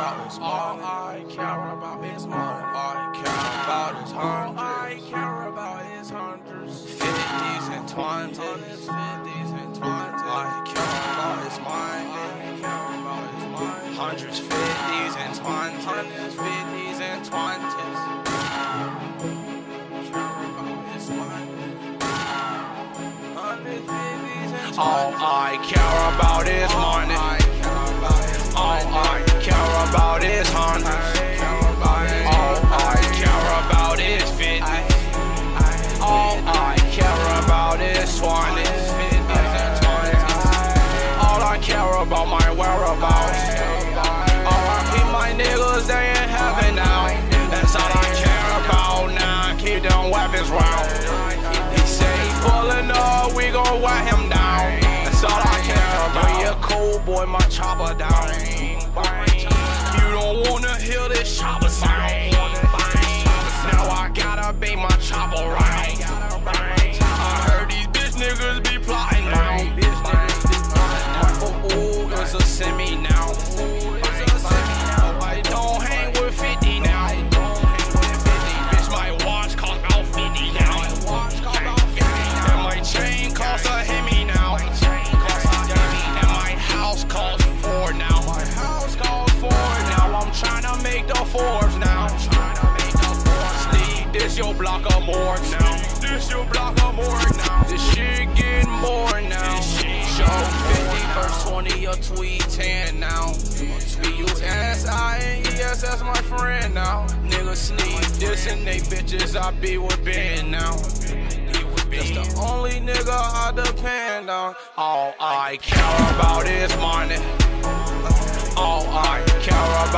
about is all I care about is money. All I care about is hundreds. All I care about is hundreds. 50s and 20s. 50s and 20s. All I care about is mine. All I care about is mine. Hundreds, 50s and 20s. Hundreds, 50s and 20s. All I care about is money. All I care about is hundreds. All I care about is 50. All I care about is 20s. All I care about my whereabouts. R.I.P. my niggas, they in heaven now. That's all I care about now. Keep them weapons round. He say he pulling up, we gon' wet him down. That's all I care about. Yeah, cold boy, my chopper down. You don't wanna hear this chopper sound. Now I gotta be my chopper right. I heard these bitch niggas be plotting now. Ooh, it's a semi now. I don't hang with 50 now. Bitch, my watch cost about 50 now. And my chain costs a Hemi now. And my house costs 4 now. Now I'm tryna make the 4s now. Sleep, this your block of morgue now. This your block of morgue now. This shit getting more now. Show 50 verse 20 or tweet 10 now. B-U-S-I-N-E-S, that's my friend now. Niggas sneak this and they bitches, I be with Ben now. That's the only nigga I depend on. All I care about is money. All I care